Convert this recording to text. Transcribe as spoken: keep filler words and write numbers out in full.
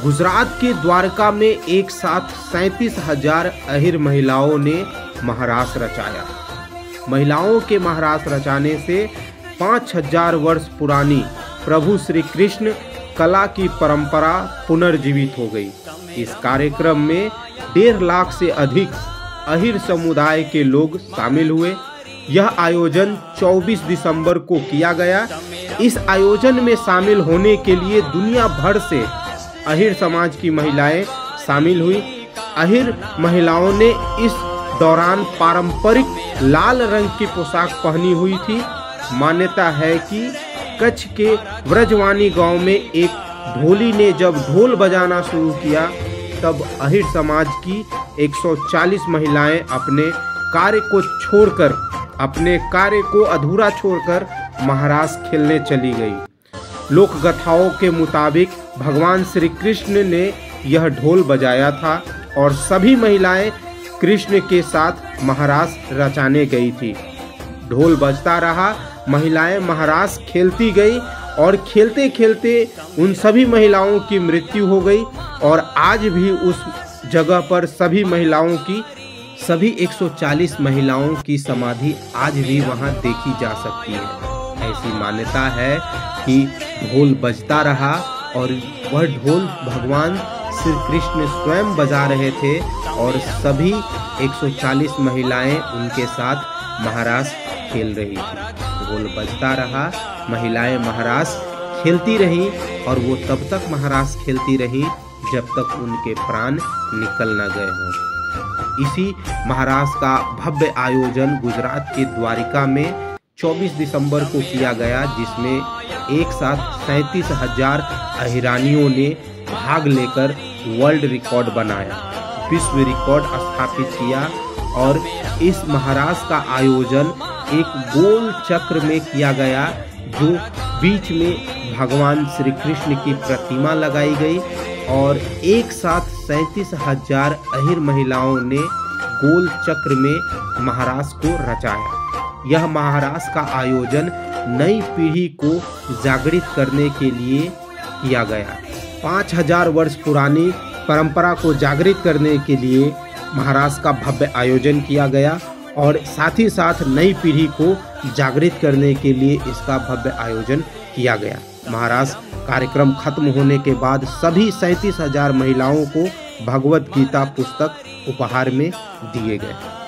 गुजरात के द्वारका में एक साथ सैंतीस हजार अहिर महिलाओं ने महारास रचाया। महिलाओं के महारास रचाने से पाँच हजार वर्ष पुरानी प्रभु श्री कृष्ण कला की परंपरा पुनर्जीवित हो गई। इस कार्यक्रम में डेढ़ लाख से अधिक अहिर समुदाय के लोग शामिल हुए। यह आयोजन चौबीस दिसंबर को किया गया। इस आयोजन में शामिल होने के लिए दुनिया भर से अहिर समाज की महिलाएं शामिल हुई। अहिर महिलाओं ने इस दौरान पारंपरिक लाल रंग की पोशाक पहनी हुई थी। मान्यता है कि कच्छ के व्रजवानी गांव में एक ढोली ने जब ढोल बजाना शुरू किया तब अहिर समाज की एक सौ चालीस महिलाएं अपने कार्य को छोड़कर अपने कार्य को अधूरा छोड़कर महारास खेलने चली गई। लोक कथाओं के मुताबिक भगवान श्री कृष्ण ने यह ढोल बजाया था और सभी महिलाएं कृष्ण के साथ महारास रचाने गई थी। ढोल बजता रहा, महिलाएं महारास खेलती गई और खेलते खेलते उन सभी महिलाओं की मृत्यु हो गई और आज भी उस जगह पर सभी महिलाओं की सभी एक सौ चालीस महिलाओं की समाधि आज भी वहां देखी जा सकती है। ऐसी मान्यता है कि ढोल बजता रहा और वह ढोल भगवान श्री कृष्ण स्वयं बजा रहे थे और सभी एक सौ चालीस महिलाएं उनके साथ महारास खेल रही थी। ढोल बजता रहा, महिलाएं महारास खेलती रहीं और वो तब तक महारास खेलती रहीं जब तक उनके प्राण निकल न गए हों। इसी महारास का भव्य आयोजन गुजरात के द्वारिका में चौबीस दिसंबर को किया गया, जिसमें एक साथ सैंतीस हजार अहिरानियों ने भाग लेकर वर्ल्ड रिकॉर्ड बनाया, विश्व रिकॉर्ड स्थापित किया। और इस महारास का आयोजन एक गोल चक्र में किया गया, जो बीच में भगवान श्री कृष्ण की प्रतिमा लगाई गई और एक साथ सैंतीस हजार अहिर महिलाओं ने गोल चक्र में महारास को रचाया। यह महारास का आयोजन नई पीढ़ी को जागृत करने के लिए किया गया। पाँच हजार वर्ष पुरानी परंपरा को जागृत करने के लिए महारास का भव्य आयोजन किया गया और साथ ही साथ नई पीढ़ी को जागृत करने के लिए इसका भव्य आयोजन किया गया। महारास कार्यक्रम खत्म होने के बाद सभी सैंतीस हजार महिलाओं को भगवत गीता पुस्तक उपहार में दिए गए।